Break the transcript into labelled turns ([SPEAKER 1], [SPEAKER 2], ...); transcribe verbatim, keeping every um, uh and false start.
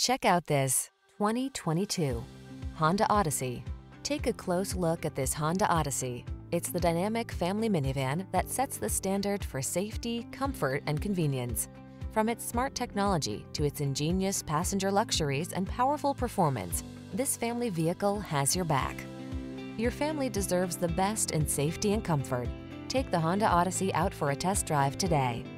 [SPEAKER 1] Check out this twenty twenty-two Honda Odyssey. Take a close look at this Honda Odyssey. It's the dynamic family minivan that sets the standard for safety, comfort, and convenience. From its smart technology to its ingenious passenger luxuries and powerful performance, this family vehicle has your back. Your family deserves the best in safety and comfort. Take the Honda Odyssey out for a test drive today.